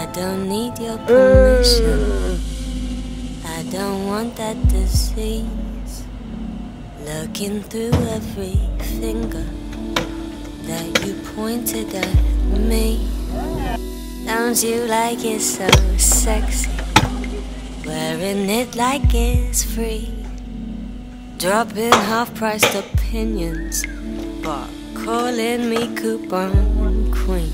don't need your permission. I don't want that disease. Looking through every finger that you pointed at me. Don't you like it so sexy? Wearing it like it's free. Dropping half-priced opinions, but calling me coupon queen.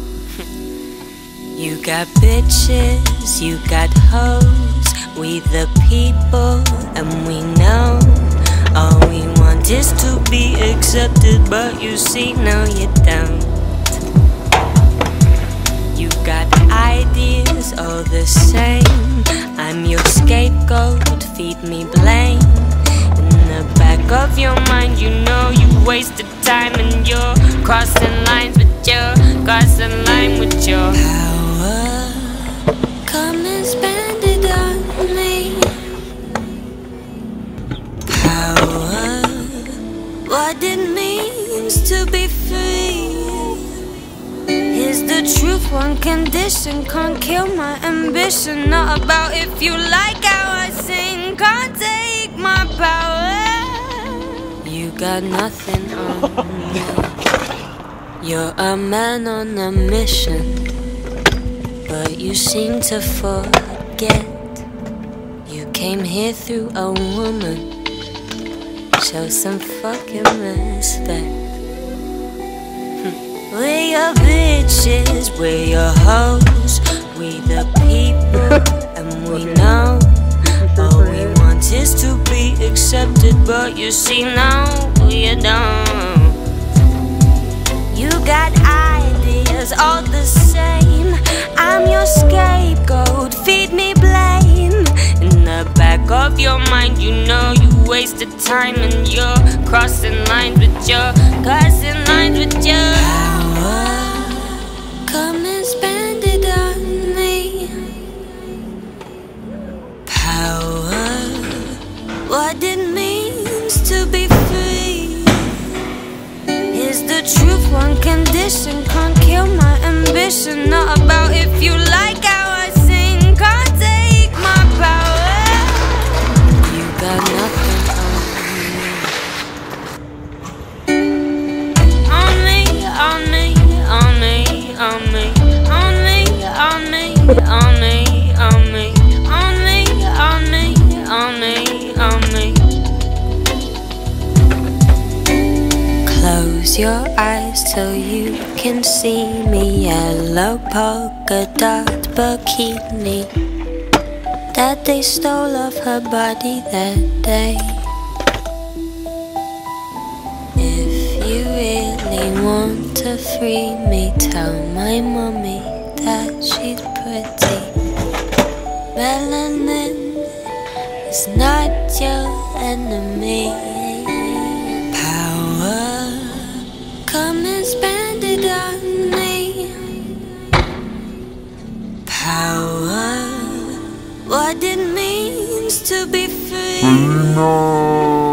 You got bitches, you got hoes. We the people, and we know all we want is to be accepted. But you see, no you don't. You got ideas all the same. I'm your scapegoat, feed me blame. In the back of your mind, you know you wasted time, and you're crossing lines with your, crossing line with your power. Come and spend it on me. Power, what it means to be free. Here's the truth, one condition can't kill my ambition. Not about if you like how I sing, can't take my power. You got nothing on me. You're a man on a mission, but you seem to forget you came here through a woman. Show some fucking respect. We're your bitches, we're your hoes. We the people, and we know all we want is to be accepted. But you see, no, you don't. You got ideas all the same. I'm your scapegoat, feed me blame. In the back of your mind, you know you wasted time, and you're crossing lines with your, crossing lines with your power. Come and spend it on me. Power, what it means to be free. Here's the truth, one condition can't kill my ambition. Not about if you like how I sing, can't take my power. You got nothing on me. On me, on me, on me, on me, on me, on me, on me, on me, on me, on me, on me. Close your eyes till you can see me. Yellow polka dot bikini that they stole off her body that day. If you really want to free me, tell my mommy that she's pretty. Melanin is not your enemy. Power, come and spend it on me. Power, what it means to be free.